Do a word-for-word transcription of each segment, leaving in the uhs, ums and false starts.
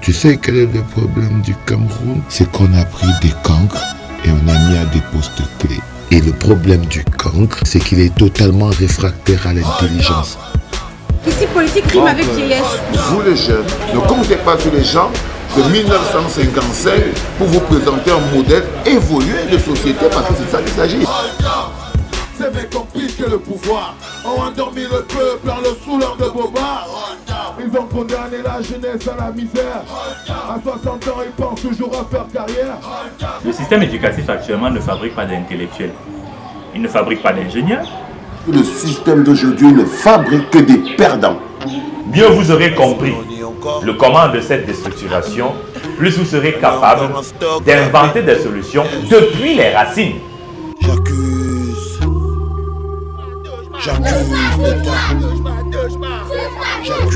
Tu sais quel est le problème du Cameroun? C'est qu'on a pris des cancres et on a mis à des postes clés. Et le problème du cancre, c'est qu'il est totalement réfractaire à l'intelligence. Ici, politique rime avec vieillesse. Vous les jeunes, ne comptez pas sur les gens de mille neuf cent cinquante-cinq pour vous présenter un modèle évolué de société, parce que c'est ça qu'il s'agit. C'est mes complices que le pouvoir ont endormi le peuple en le saoulant de bobards. Ils ont condamné la jeunesse à la misère. À soixante ans, ils pensent toujours à faire carrière. Le système éducatif actuellement ne fabrique pas d'intellectuels. Il ne fabrique pas d'ingénieurs. Le système d'aujourd'hui ne fabrique que des perdants. Mieux vous aurez compris le comment de cette déstructuration, plus vous serez capable d'inventer des solutions depuis les racines. J'accuse. J'accuse l'État. J'accuse.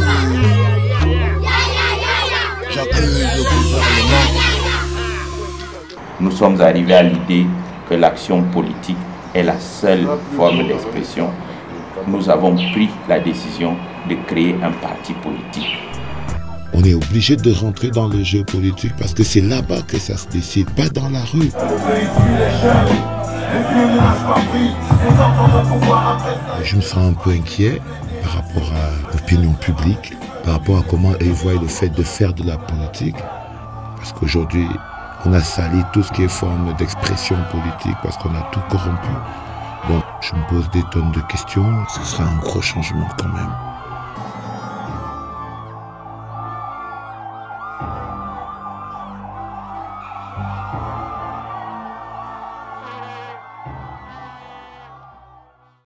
J'accuse le gouvernement. Nous sommes arrivés à l'idée que l'action politique est la seule forme d'expression. Nous avons pris la décision de créer un parti politique. On est obligé de rentrer dans le jeu politique parce que c'est là-bas que ça se décide, pas dans la rue. Je me sens un peu inquiet par rapport à l'opinion publique, par rapport à comment ils voient le fait de faire de la politique. Parce qu'aujourd'hui, on a sali tout ce qui est forme d'expression politique parce qu'on a tout corrompu. Donc je me pose des tonnes de questions, ce sera un gros changement quand même.